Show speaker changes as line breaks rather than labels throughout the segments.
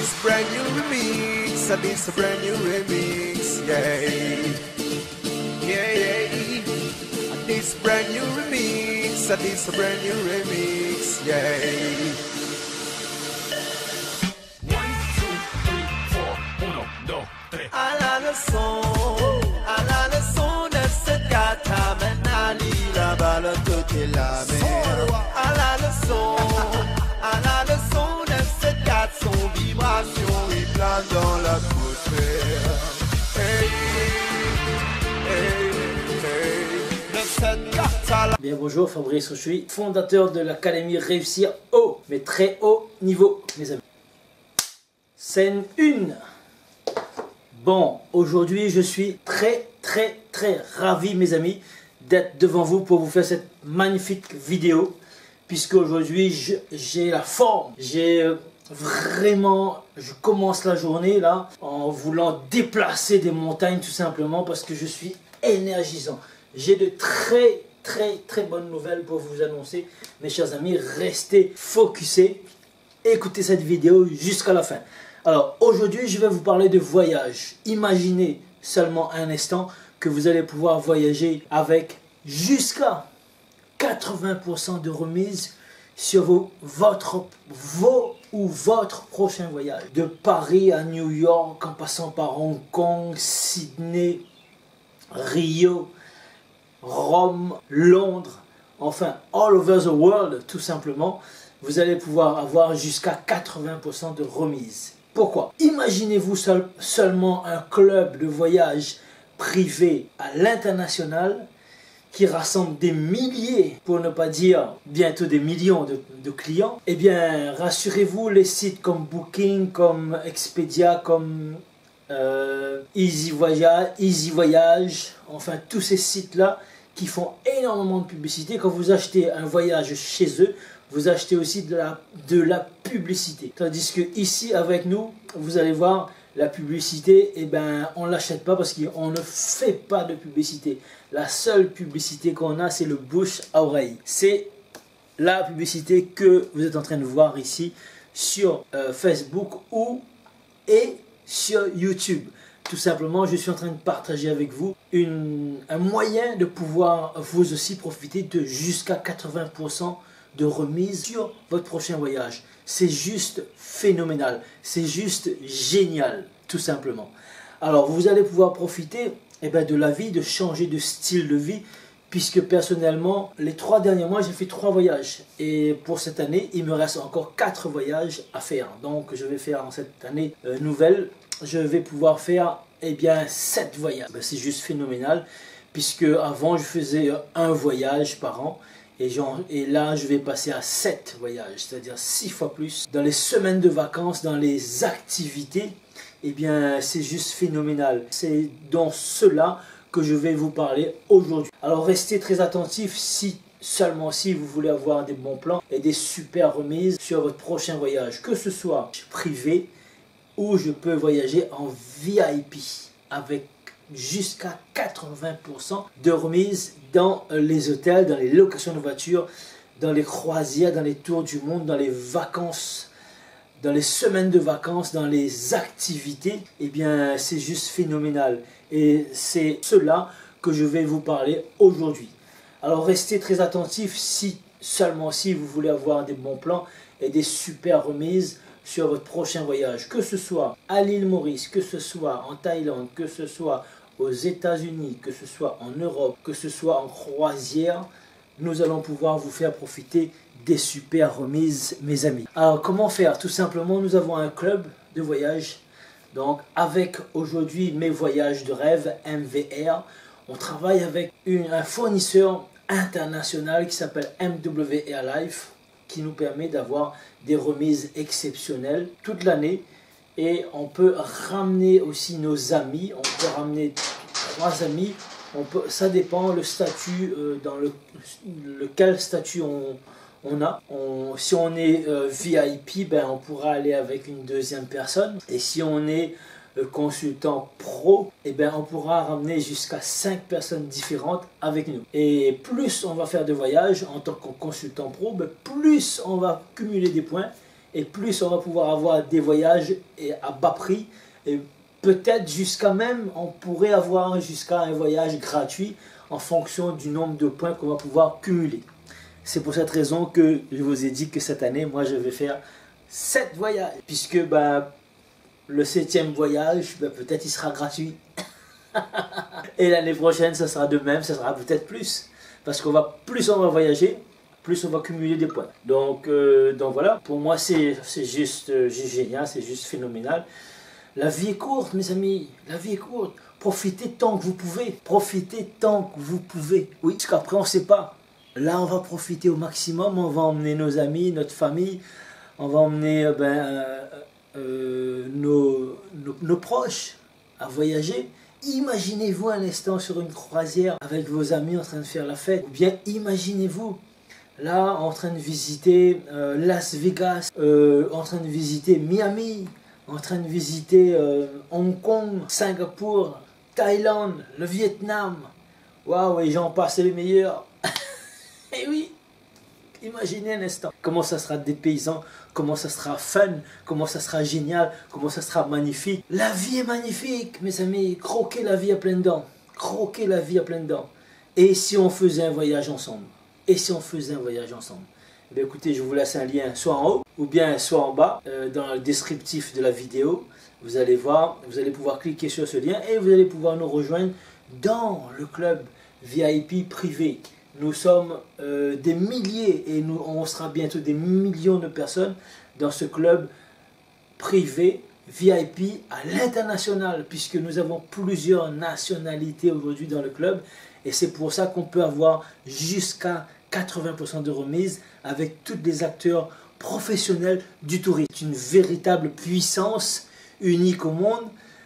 this brand new remix, this brand new remix, yeah, yeah, this brand new remix, this brand new remix, yeah.
1, 2, 3, 4, 1, 2, 3.
À la leçon de ce gâteau, maintenant la balle toute la mer. À la leçon de ce gâteau, son vibration il plane dans l'atmosphère. Hey, hey, hey, de cette gâteau.
Bien bonjour, Fabrice, je suis fondateur de l'académie Réussir Haut, mais très haut niveau, mes amis. Scène 1. Bon, aujourd'hui je suis très ravi, mes amis, d'être devant vous pour vous faire cette magnifique vidéo, puisque aujourd'hui j'ai la forme, je commence la journée là en voulant déplacer des montagnes tout simplement parce que je suis énergisant. J'ai de très bonnes nouvelles pour vous annoncer, mes chers amis. Restez focusés, écoutez cette vidéo jusqu'à la fin. Alors aujourd'hui je vais vous parler de voyage. Imaginez seulement un instant que vous allez pouvoir voyager avec jusqu'à 80% de remise sur votre prochain voyage. De Paris à New York, en passant par Hong Kong, Sydney, Rio, Rome, Londres, enfin all over the world tout simplement, vous allez pouvoir avoir jusqu'à 80% de remise. Pourquoi? Imaginez-vous seulement un club de voyage privé à l'international qui rassemble des milliers, pour ne pas dire bientôt des millions de clients. Eh bien, rassurez-vous, les sites comme Booking, comme Expedia, comme Easy Voyage, enfin tous ces sites-là qui font énormément de publicité. Quand vous achetez un voyage chez eux, vous achetez aussi de la publicité. Tandis que ici avec nous, vous allez voir, la publicité, eh ben, on ne l'achète pas parce qu'on ne fait pas de publicité. La seule publicité qu'on a, c'est le bouche à oreille. C'est la publicité que vous êtes en train de voir ici sur Facebook et sur YouTube. Tout simplement, je suis en train de partager avec vous un moyen de pouvoir vous aussi profiter de jusqu'à 80% de remise sur votre prochain voyage. C'est juste phénoménal, c'est juste génial, tout simplement. Alors, vous allez pouvoir profiter de la vie, de changer de style de vie, puisque personnellement, les 3 derniers mois, j'ai fait 3 voyages. Et pour cette année, il me reste encore 4 voyages à faire. Donc, je vais faire en cette année nouvelle, je vais pouvoir faire 7 voyages. C'est juste phénoménal, puisque avant, je faisais un voyage par an. Et là, je vais passer à 7 voyages, c'est-à-dire 6 fois plus. Dans les semaines de vacances, dans les activités, c'est juste phénoménal. C'est dans cela que je vais vous parler aujourd'hui. Alors, restez très attentifs seulement si vous voulez avoir des bons plans et des super remises sur votre prochain voyage. Que ce soit privé ou je peux voyager en VIP avec jusqu'à 80% de remise dans les hôtels, dans les locations de voitures, dans les croisières, dans les tours du monde, dans les vacances, dans les semaines de vacances, dans les activités. C'est juste phénoménal. Et c'est cela que je vais vous parler aujourd'hui. Alors restez très attentifs seulement si vous voulez avoir des bons plans et des super remises sur votre prochain voyage, que ce soit à l'île Maurice, que ce soit en Thaïlande, que ce soit aux États-Unis, que ce soit en Europe, que ce soit en croisière, nous allons pouvoir vous faire profiter des super remises, mes amis. Alors comment faire? Tout simplement, nous avons un club de voyage. Donc avec aujourd'hui mes voyages de rêve, MVR, on travaille avec un fournisseur international qui s'appelle MWR Life, qui nous permet d'avoir des remises exceptionnelles toute l'année. Et on peut ramener aussi nos amis, on peut ramener 3 amis, ça dépend le statut, dans lequel statut on a. Si on est VIP, on pourra aller avec une 2e personne. Et si on est consultant pro, on pourra ramener jusqu'à 5 personnes différentes avec nous. Et plus on va faire de voyages en tant que consultant pro, plus on va cumuler des points. et plus on va pouvoir avoir des voyages à bas prix. Et peut-être jusqu'à même, on pourrait avoir jusqu'à un voyage gratuit en fonction du nombre de points qu'on va pouvoir cumuler. C'est pour cette raison que je vous ai dit que cette année, moi je vais faire 7 voyages. Puisque le 7e voyage, peut-être il sera gratuit. Et l'année prochaine, ça sera de même, ça sera peut-être plus. Parce qu'on va plus on va voyager, plus on va cumuler des points. Donc voilà, pour moi c'est juste génial, c'est juste phénoménal. La vie est courte, mes amis, la vie est courte. Profitez tant que vous pouvez, profitez tant que vous pouvez. Oui, parce qu'après on ne sait pas. Là, on va profiter au maximum, on va emmener nos amis, notre famille, on va emmener nos proches à voyager. Imaginez-vous un instant sur une croisière avec vos amis en train de faire la fête. Ou bien imaginez-vous là en train de visiter Las Vegas, en train de visiter Miami, en train de visiter Hong Kong, Singapour, Thaïlande, le Vietnam. Waouh, et j'en passe les meilleurs. Et oui, imaginez un instant comment ça sera dépaysant, comment ça sera fun, comment ça sera génial, comment ça sera magnifique. La vie est magnifique, mes amis. Croquez la vie à pleines dents. Croquez la vie à pleines dents. Et si on faisait un voyage ensemble? Et si on faisait un voyage ensemble? Eh bien, écoutez, je vous laisse un lien soit en haut ou bien soit en bas dans le descriptif de la vidéo. Vous allez voir, vous allez pouvoir cliquer sur ce lien et vous allez pouvoir nous rejoindre dans le club VIP privé. Nous sommes des milliers et on sera bientôt des millions de personnes dans ce club privé VIP à l'international, puisque nous avons plusieurs nationalités aujourd'hui dans le club, et c'est pour ça qu'on peut avoir jusqu'à 80% de remise avec tous les acteurs professionnels du tourisme. C'est une véritable puissance unique au monde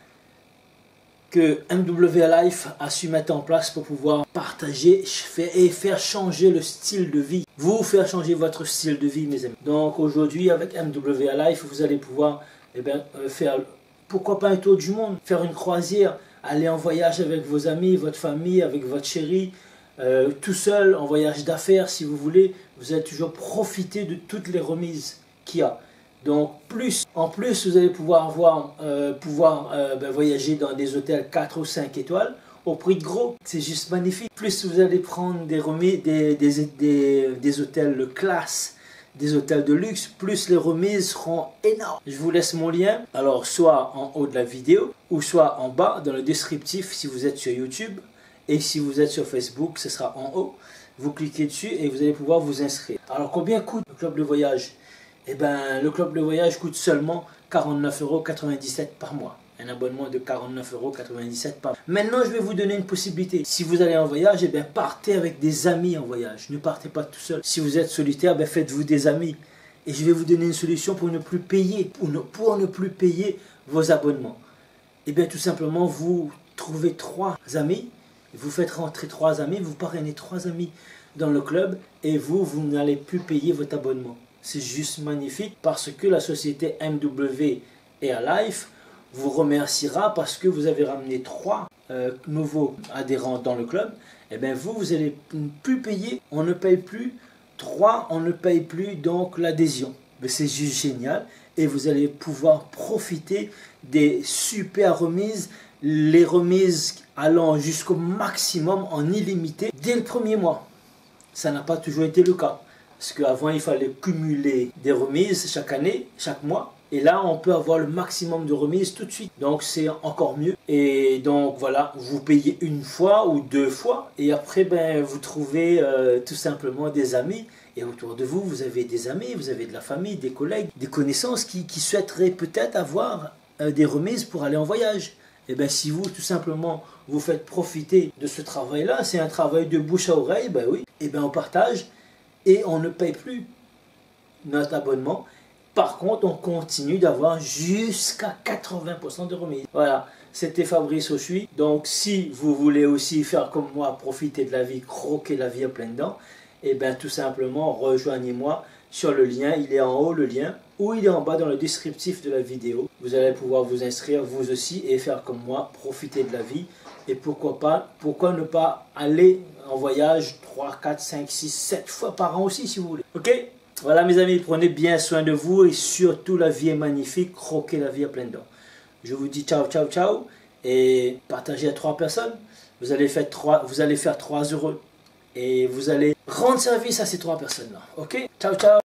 que MW Life a su mettre en place pour pouvoir partager et faire changer le style de vie. Vous faire changer votre style de vie, mes amis. Donc aujourd'hui, avec MW Life, vous allez pouvoir faire, pourquoi pas un tour du monde, faire une croisière, aller en voyage avec vos amis, votre famille, avec votre chérie, tout seul, en voyage d'affaires si vous voulez. Vous allez toujours profiter de toutes les remises qu'il y a. Donc en plus vous allez pouvoir voyager dans des hôtels 4 ou 5 étoiles au prix de gros. C'est juste magnifique. Plus vous allez prendre des remises, des hôtels classe, des hôtels de luxe, plus les remises seront énormes. Je vous laisse mon lien, alors soit en haut de la vidéo ou soit en bas dans le descriptif si vous êtes sur YouTube, et si vous êtes sur Facebook, ce sera en haut. Vous cliquez dessus et vous allez pouvoir vous inscrire. Alors combien coûte le club de voyage? Eh bien, le club de voyage coûte seulement 49,97 € par mois. Un abonnement de 49,97 € par mois. Maintenant, je vais vous donner une possibilité. Si vous allez en voyage, eh bien, partez avec des amis en voyage. Ne partez pas tout seul. Si vous êtes solitaire, faites-vous des amis. Et je vais vous donner une solution pour ne plus payer, pour ne plus payer vos abonnements. Eh bien, tout simplement, vous trouvez 3 amis. Vous faites rentrer 3 amis, vous parrainez 3 amis dans le club et vous n'allez plus payer votre abonnement. C'est juste magnifique parce que la société MW Life vous remerciera parce que vous avez ramené 3 nouveaux adhérents dans le club. Et bien vous n'allez plus payer, on ne paye plus 3, on ne paye plus donc l'adhésion. Mais c'est juste génial et vous allez pouvoir profiter des super remises, les remises allant jusqu'au maximum en illimité dès le premier mois. Ça n'a pas toujours été le cas. Parce qu'avant, il fallait cumuler des remises chaque année, chaque mois. Et là, on peut avoir le maximum de remises tout de suite. Donc, c'est encore mieux. Et donc, voilà, vous payez une fois ou 2 fois. Et après, vous trouvez tout simplement des amis. Et autour de vous, vous avez des amis, vous avez de la famille, des collègues, des connaissances qui souhaiteraient peut-être avoir des remises pour aller en voyage. Et bien, si vous, tout simplement, vous faites profiter de ce travail-là, c'est un travail de bouche à oreille, oui. Et bien, on partage. Et on ne paye plus notre abonnement. Par contre, on continue d'avoir jusqu'à 80% de remise. Voilà, c'était Fabrice Auchuy. Donc, si vous voulez aussi faire comme moi, profiter de la vie, croquer la vie à pleines dents, et bien tout simplement, rejoignez-moi sur le lien. Il est en haut, le lien, ou il est en bas dans le descriptif de la vidéo. Vous allez pouvoir vous inscrire, vous aussi, et faire comme moi, profiter de la vie. Et pourquoi ne pas aller en voyage 3, 4, 5, 6, 7 fois par an aussi, si vous voulez. Ok? Voilà mes amis, prenez bien soin de vous et surtout la vie est magnifique, croquez la vie à pleines dents. Je vous dis ciao, ciao, ciao et partagez à 3 personnes. Vous allez faire 3 heureux et vous allez rendre service à ces 3 personnes-là. Ok? Ciao, ciao.